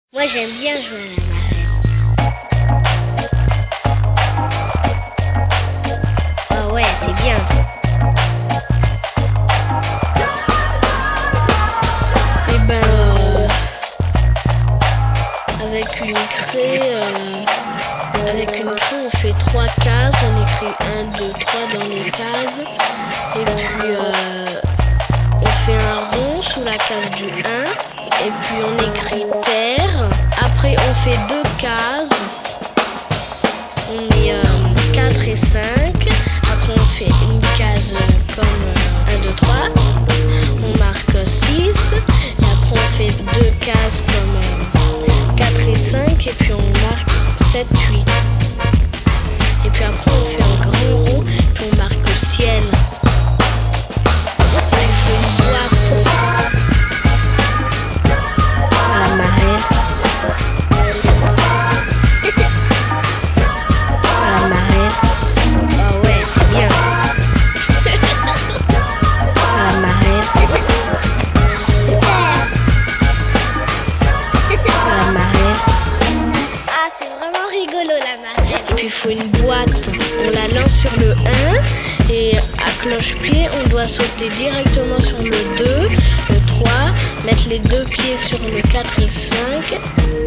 Moi j'aime bien jouer à la marelle. Ah ouais, c'est bien. Et ben, avec une craie, on fait 3 cases. On écrit 1, 2, 3 dans les cases. Et puis on fait un rond sous la case du 1. Et puis on écrit terre. Après on fait 2 cases. On met 4 et 5. Après on fait une case comme 1, 2, 3. On marque 6. Et après on fait 2 cases comme 4 et 5. Et puis on marque 7, 8. Et puis après on fait un grand rond. Puis on marque ciel. Il faut une boîte, on la lance sur le 1 et à cloche-pied on doit sauter directement sur le 2, le 3, mettre les 2 pieds sur le 4 et 5.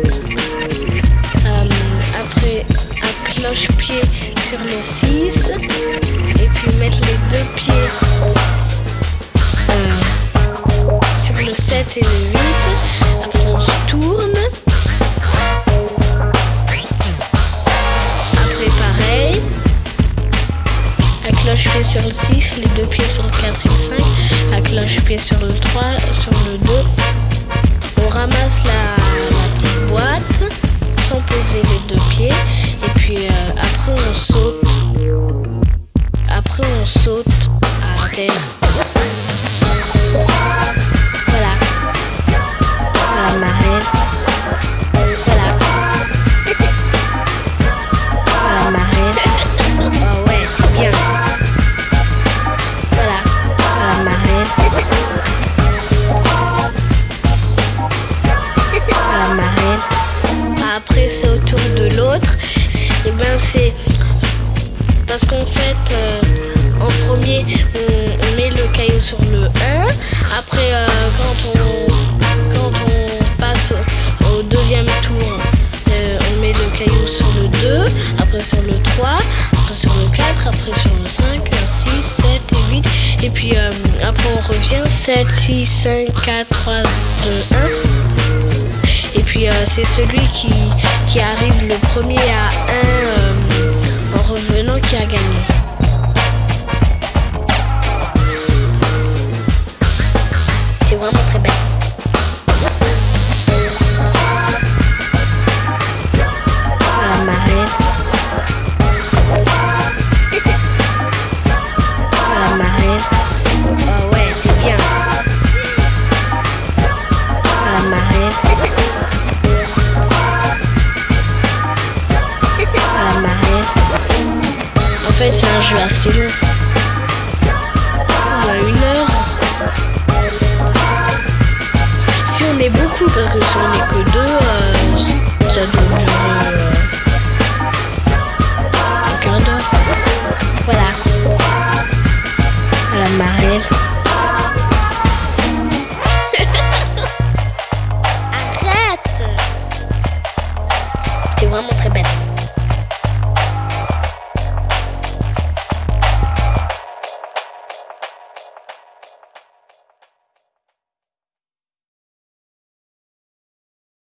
Après à cloche-pied sur le 6 et puis mettre les 2 pieds sur le 7 et le 8. Après on se tourne. Cloche-pied sur le 6, les 2 pieds sur le 4 et le 5, à cloche-pied sur le 3, sur le 2. On ramasse la petite boîte sans poser les 2 pieds et puis après on saute. Après on saute à terre. Voilà. La marelle. Voilà. La marelle. Oh ouais, c'est bien. Après c'est au tour de l'autre. Et ben c'est parce qu'en fait en premier on met le caillou sur le 1. Après quand on passe au deuxième tour on met le caillou sur le 2. Après sur le 3. Après sur le 4. Après sur le 5, 6, 7 et 8. Et puis après on revient 7, 6, 5, 4, 3, 2, 1. Et puis c'est celui qui arrive le premier à 1 en revenant qui a gagné. C'est vraiment très belle. La marelle. La marelle. Oh ouais, c'est bien. La marelle. En fait, c'est un jeu assez long. On a 1 heure. Si on est beaucoup, parce que si on n'est que 2, ça doit durer un quart d'heure. Voilà. La marelle. Arrête! C'est vraiment très belle.